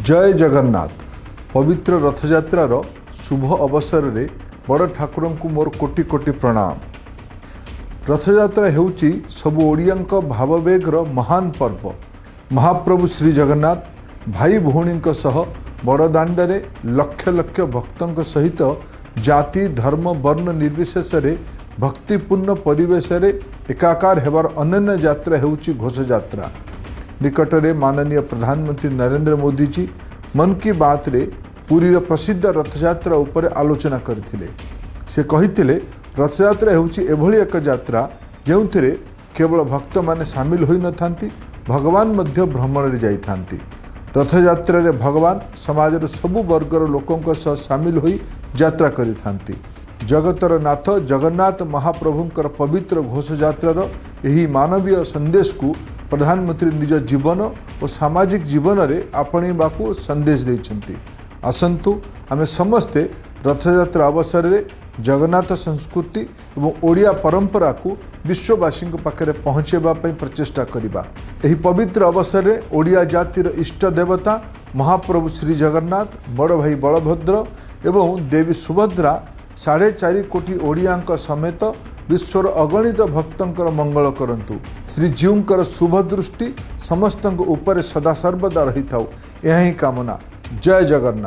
जय जगन्नाथ। पवित्र रथयात्रार शुभ अवसर रे बड़ ठाकुर को मोर कोटि कोटि प्रणाम। रथयात्रा हेउची सबु ओडियांक भाववेगर महान पर्व। महाप्रभु श्री जगन्नाथ भाई भौणी सह बड़दाण्डे लक्ष लक्ष भक्तों सहित जाति धर्म वर्ण निर्विशेष भक्तिपूर्ण परिवेश एकाकार हेबार अनन्य यात्रा हेउची घोष यात्रा। निकटरे माननीय प्रधानमंत्री नरेंद्र मोदी जी मन की बात रे पुरीर प्रसिद्ध रथयात्रा उपर आलोचना करथिले। से कहिथिले रथयात्रा हेउची एभली एक यात्रा जेउथिरे केवल भक्त माने शामिल होई नथांती, भगवान मध्य भ्रमण रे जाइथांती। रथयात्रा रे भगवान समाजर सबु वर्गर लोकों सह शामिल होई यात्रा करिथांती। जगतर नाथ जगन्नाथ महाप्रभुंकर पवित्र घोष यात्रार एही मानवीय संदेश को प्रधानमंत्री निज जीवन और सामाजिक जीवन में आपणेबाकू संदेश देइछंती। आसंतु आमे समस्ते रथयात्रा अवसर में जगन्नाथ संस्कृति और ओडिया परंपरा को विश्ववासी पाखे पहुँचेबा प्रचेष्टा करिबा। एही पवित्र अवसर में ओडिया जातिर इष्ट देवता महाप्रभु श्री जगन्नाथ, बड़ भाई बलभद्र एवं देवी सुभद्रा 4.5 कोटी ओडियांक समेत विश्वर अगणित भक्तंकर मंगल करंतु। श्रीजीउंकर शुभ दृष्टि समस्तंक ऊपर सदा सर्वदा रही थाउ, यही कामना। जय जगन्नाथ।